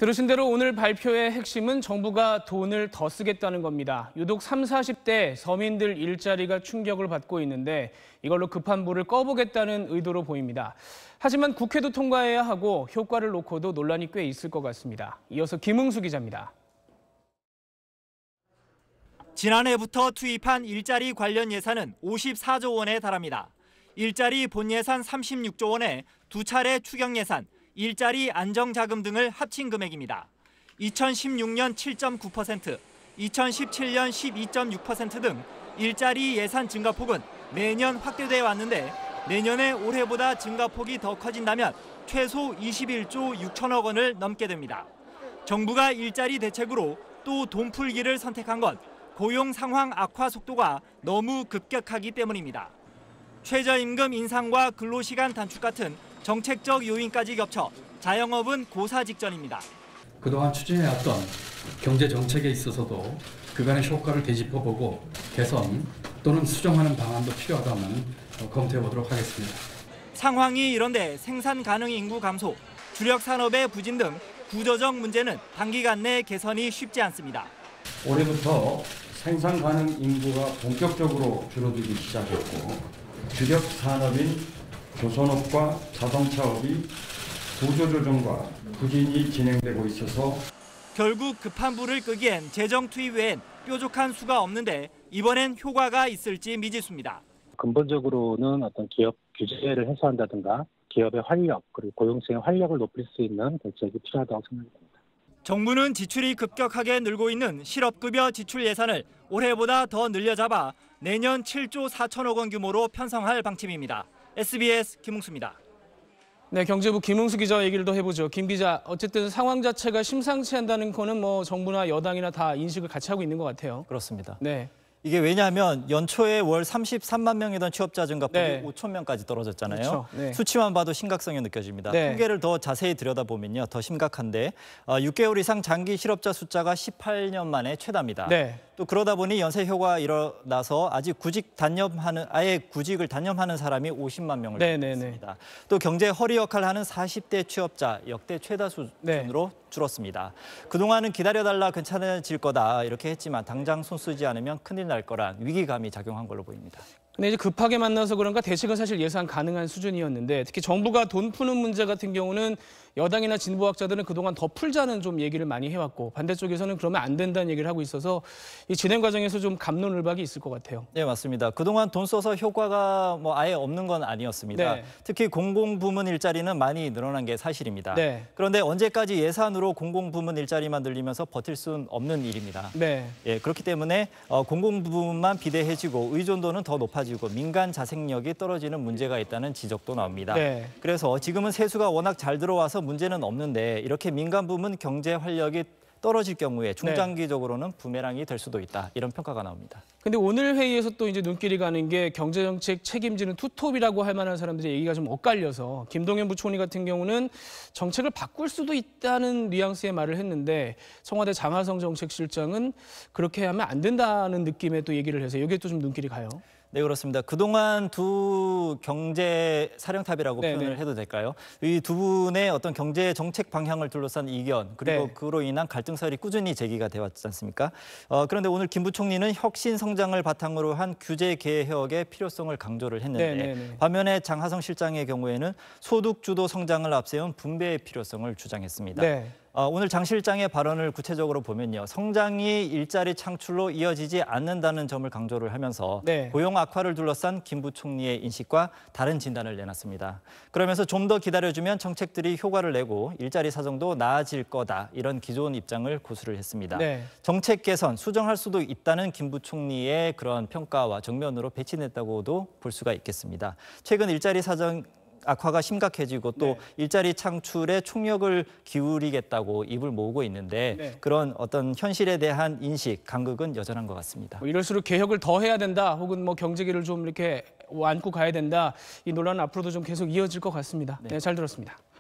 들으신 대로 오늘 발표의 핵심은 정부가 돈을 더 쓰겠다는 겁니다. 유독 30, 40대 서민들 일자리가 충격을 받고 있는데 이걸로 급한 불을 꺼보겠다는 의도로 보입니다. 하지만 국회도 통과해야 하고 효과를 놓고도 논란이 꽤 있을 것 같습니다. 이어서 김응수 기자입니다. 지난해부터 투입한 일자리 관련 예산은 54조 원에 달합니다. 일자리 본 예산 36조 원에 두 차례 추경 예산, 일자리 안정자금 등을 합친 금액입니다. 2016년 7.9%, 2017년 12.6% 등 일자리 예산 증가폭은 매년 확대돼 왔는데 내년에 올해보다 증가폭이 더 커진다면 최소 21조 6천억 원을 넘게 됩니다. 정부가 일자리 대책으로 또 돈풀기를 선택한 건 고용 상황 악화 속도가 너무 급격하기 때문입니다. 최저임금 인상과 근로시간 단축 같은 정책적 요인까지 겹쳐 자영업은 고사 직전입니다. 그동안 추진해왔던 경제 정책에 있어서도 그간의 효과를 되짚어보고 개선 또는 수정하는 방안도 필요하다면 검토해보도록 하겠습니다. 상황이 이런데 생산 가능 인구 감소, 주력 산업의 부진 등 구조적 문제는 단기간 내 개선이 쉽지 않습니다. 올해부터 생산 가능 인구가 본격적으로 줄어들기 시작했고 주력 산업인 조선업과 자동차업이 구조조정과 부진이 진행되고 있어서 결국 급한 불을 끄기엔 재정 투입 외엔 뾰족한 수가 없는데 이번엔 효과가 있을지 미지수입니다. 근본적으로는 어떤 기업 규제를 해소한다든가 기업의 활력 그리고 고용층의 활력을 높일 수 있는 대책이 필요하다고 생각합니다. 정부는 지출이 급격하게 늘고 있는 실업급여 지출 예산을 올해보다 더 늘려잡아 내년 7조 4천억 원 규모로 편성할 방침입니다. SBS 김웅수입니다. 네, 경제부 김응수 기자와 얘기를 더 해보죠. 김 기자, 어쨌든 상황 자체가 심상치 않다는 거는 뭐 정부나 여당이나 다 인식을 같이 하고 있는 것 같아요. 그렇습니다. 네. 이게 왜냐하면 연초에 월 33만 명이던 취업자 증가폭이 네. 5천 명까지 떨어졌잖아요. 그렇죠. 네. 수치만 봐도 심각성이 느껴집니다. 네. 통계를 더 자세히 들여다보면요. 더 심각한데 6개월 이상 장기 실업자 숫자가 18년 만에 최다입니다. 네. 또 그러다 보니 연쇄 효과가 일어나서 아직 아예 구직을 단념하는 사람이 50만 명을 넘었습니다. 또 경제 허리 역할을 하는 40대 취업자 역대 최다 수준으로 줄었습니다. 그동안은 기다려달라 괜찮아질 거다 이렇게 했지만 당장 손 쓰지 않으면 큰일 날 거란 위기감이 작용한 걸로 보입니다. 근데 이제 급하게 만나서 그런가 대책은 사실 예상 가능한 수준이었는데 특히 정부가 돈 푸는 문제 같은 경우는 여당이나 진보학자들은 그동안 더 풀자는 좀 얘기를 많이 해왔고 반대쪽에서는 그러면 안 된다는 얘기를 하고 있어서 이 진행 과정에서 좀 갑론을박이 있을 것 같아요. 네, 맞습니다. 그동안 돈 써서 효과가 아예 없는 건 아니었습니다. 네. 특히 공공부문 일자리는 많이 늘어난 게 사실입니다. 네. 그런데 언제까지 예산으로 공공부문 일자리만 늘리면서 버틸 수는 없는 일입니다. 네. 예, 그렇기 때문에 공공부문만 비대해지고 의존도는 더 높아지고 민간 자생력이 떨어지는 문제가 있다는 지적도 나옵니다. 네. 그래서 지금은 세수가 워낙 잘 들어와서 문제는 없는데 이렇게 민간 부문 경제 활력이 떨어질 경우에 중장기적으로는 부메랑이 될 수도 있다. 이런 평가가 나옵니다. 근데 오늘 회의에서 또 이제 눈길이 가는 게 경제정책 책임지는 투톱이라고 할 만한 사람들의 얘기가 좀 엇갈려서 김동연 부총리 같은 경우는 정책을 바꿀 수도 있다는 뉘앙스의 말을 했는데 청와대 장하성 정책실장은 그렇게 하면 안 된다는 느낌의 또 얘기를 해서 여기에 또 좀 눈길이 가요. 네, 그렇습니다. 그동안 두 경제 사령탑이라고 표현을 해도 될까요? 이 두 분의 어떤 경제 정책 방향을 둘러싼 이견 그리고 그로 인한 갈등설이 꾸준히 제기가 되었지 않습니까? 그런데 오늘 김 부총리는 혁신 성장을 바탕으로 한 규제 개혁의 필요성을 강조를 했는데 반면에 장하성 실장의 경우에는 소득 주도 성장을 앞세운 분배의 필요성을 주장했습니다. 오늘 장 실장의 발언을 구체적으로 보면요. 성장이 일자리 창출로 이어지지 않는다는 점을 강조를 하면서 고용 악화를 둘러싼 김 부총리의 인식과 다른 진단을 내놨습니다. 그러면서 좀 더 기다려주면 정책들이 효과를 내고 일자리 사정도 나아질 거다. 이런 기존 입장을 고수를 했습니다. 정책 개선, 수정할 수도 있다는 김 부총리의 그런 평가와 정면으로 배치됐다고도 볼 수가 있겠습니다. 최근 일자리 사정 악화가 심각해지고 또 일자리 창출에 총력을 기울이겠다고 입을 모으고 있는데 그런 어떤 현실에 대한 인식, 간극은 여전한 것 같습니다. 이럴수록 개혁을 더 해야 된다 혹은 경제기를 좀 이렇게 안고 가야 된다. 이 논란은 앞으로도 좀 계속 이어질 것 같습니다. 네, 잘 들었습니다.